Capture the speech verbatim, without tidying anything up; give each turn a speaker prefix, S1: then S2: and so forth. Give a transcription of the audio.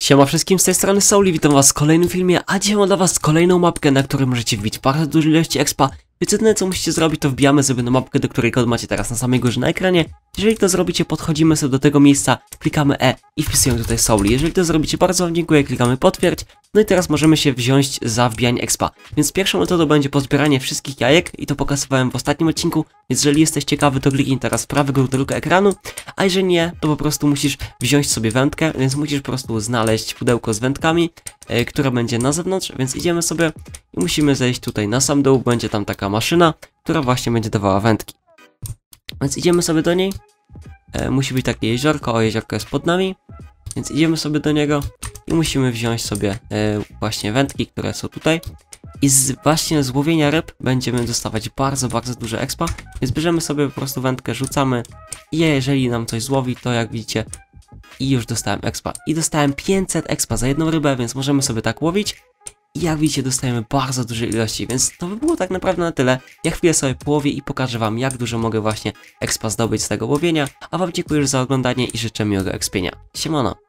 S1: Siema wszystkim, z tej strony Souli, witam was w kolejnym filmie, a dzisiaj mam dla was kolejną mapkę, na której możecie wbić bardzo duże ilości expa. Więc jedyne co musicie zrobić, to wbijamy sobie na mapkę, do której kod macie teraz na samej górze na ekranie. Jeżeli to zrobicie, podchodzimy sobie do tego miejsca, klikamy E i wpisujemy tutaj Souli. Jeżeli to zrobicie, bardzo wam dziękuję, klikamy potwierdź. No i teraz możemy się wziąć za wbijanie expa. Więc pierwszą metodą będzie pozbieranie wszystkich jajek i to pokazywałem w ostatnim odcinku. Więc jeżeli jesteś ciekawy, to kliknij teraz w prawy górny róg ekranu. A jeżeli nie, to po prostu musisz wziąć sobie wędkę, więc musisz po prostu znaleźć pudełko z wędkami, yy, które będzie na zewnątrz. Więc idziemy sobie i musimy zejść tutaj na sam dół, będzie tam taka maszyna, która właśnie będzie dawała wędki. Więc idziemy sobie do niej. E, musi być takie jeziorko, o jeziorko jest pod nami. Więc idziemy sobie do niego i musimy wziąć sobie e, właśnie wędki, które są tutaj. I z właśnie z łowienia ryb będziemy dostawać bardzo, bardzo duże expa. Więc bierzemy sobie po prostu wędkę, rzucamy i jeżeli nam coś złowi, to jak widzicie, i już dostałem expa. I dostałem pięćset expa za jedną rybę, więc możemy sobie tak łowić. I jak widzicie, dostajemy bardzo duże ilości, więc to by było tak naprawdę na tyle. Ja chwilę sobie połowię i pokażę wam, jak dużo mogę właśnie expa zdobyć z tego łowienia. A wam dziękuję już za oglądanie i życzę miłego expienia. Siemano!